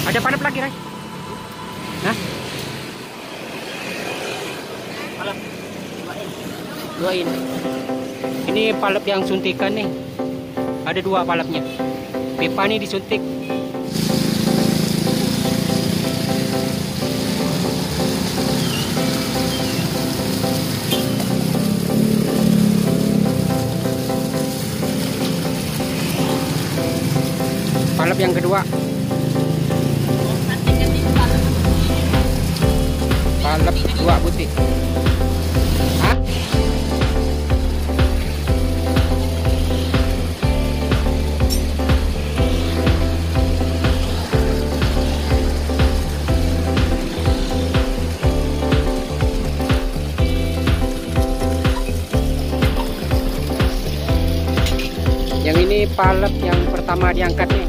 Ada palep lagi, Ray? Hah? Palep 2 in. Ini palep yang suntikan nih. Ada 2 palepnya. Pipa nih disuntik. Palep yang kedua. Palep 2 butir. Hah? Yang ini palep yang pertama diangkat nih.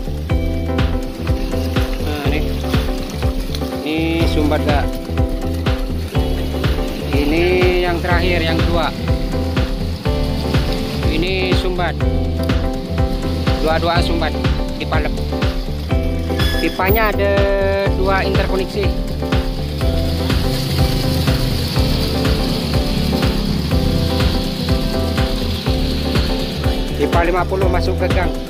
Nah, ini sumbat gak? Ini yang terakhir, yang kedua. Ini sumbat. Dua-dua sumbat di palep. Pipanya ada 2 interkoneksi. Pipa 50 masuk ke gang.